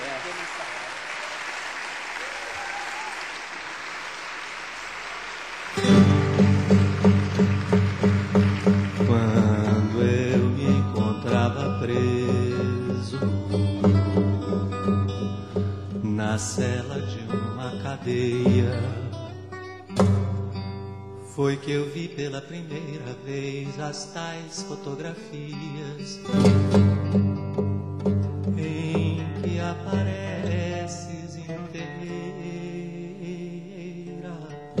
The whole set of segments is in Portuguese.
Quando eu me encontrava preso na cela de uma cadeia, foi que eu vi pela primeira vez as tais fotografias em que apareces inteira,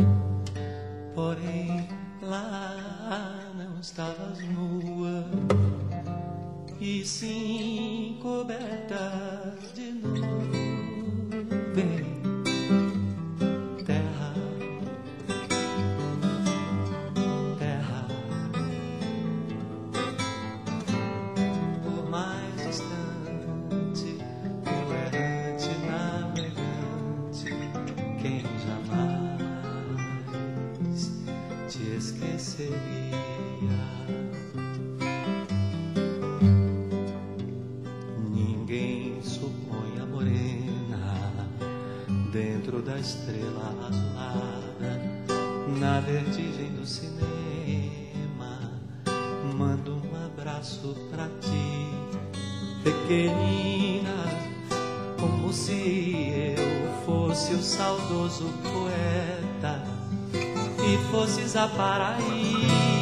porém lá não estavas nua, e sim coberta de nuvem. Ninguém supõe a morena dentro da estrela azulada, na vertigem do cinema. Mando um abraço pra ti, pequenina, como se eu fosse o saudoso poeta e fosses a Paraíba.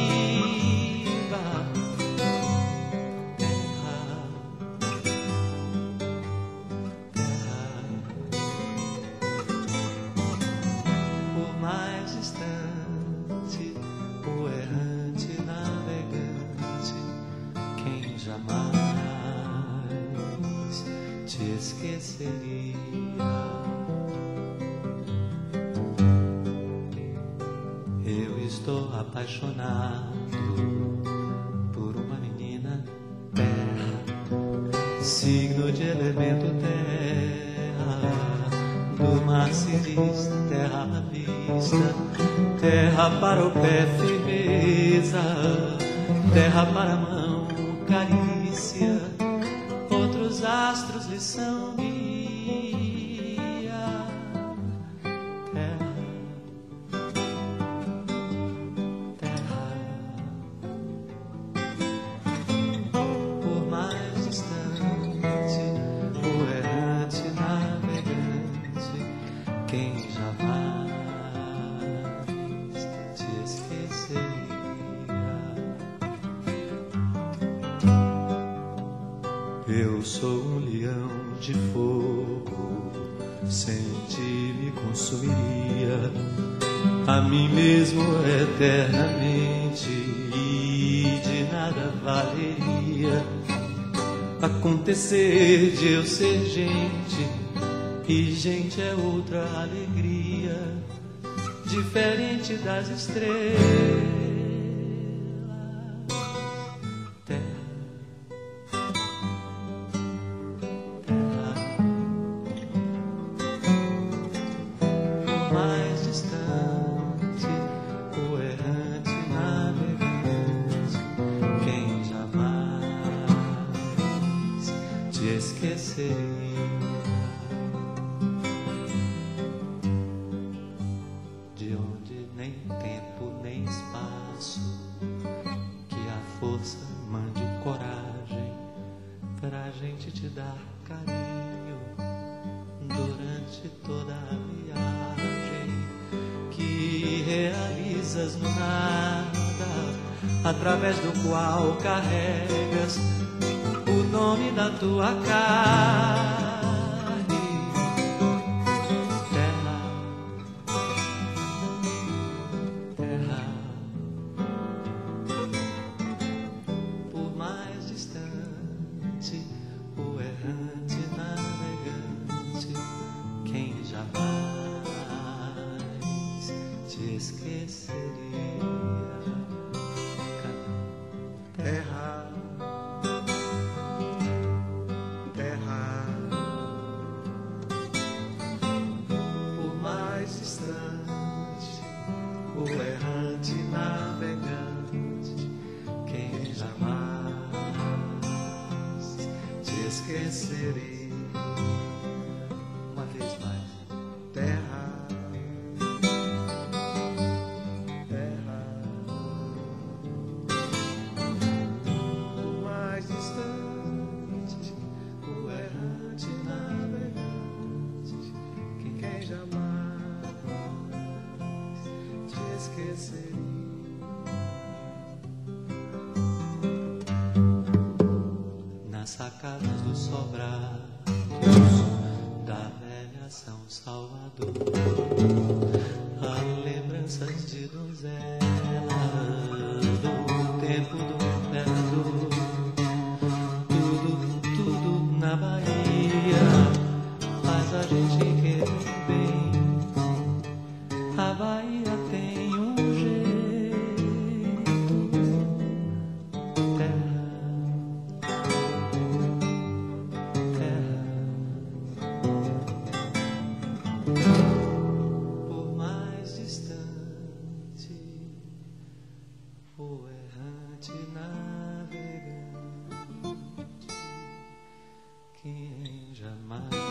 Eu estou apaixonado por uma menina terra, signo de elemento terra, do mar se diz terra à vista, terra para o pé firmeza, terra para a mão carícia, outros astros lhe são guia. Terra, por mais distante, o errante navegante, quem jamais te esqueceria. Eu sou um leão de fogo, sem ti me consumiria a mim mesmo eternamente, e de nada valeria acontecer de eu ser gente, e gente é outra alegria, diferente das estrelas. De onde nem tempo nem espaço, que a força mande coragem pra gente te dar carinho durante toda a viagem que realizas no nada, através do qual carregas o nome da tua carne. Terra, terra, por mais distante, o errante navegante, quem jamais te esqueceria. Terra, terra, sobrados da velha São Salvador. Há lembranças de donzela do tempo do imperador. Tudo na Bahia faz a gente querer bem. A Bahia tem um jeito, terra, por mais distante, o errante navegante, quem jamais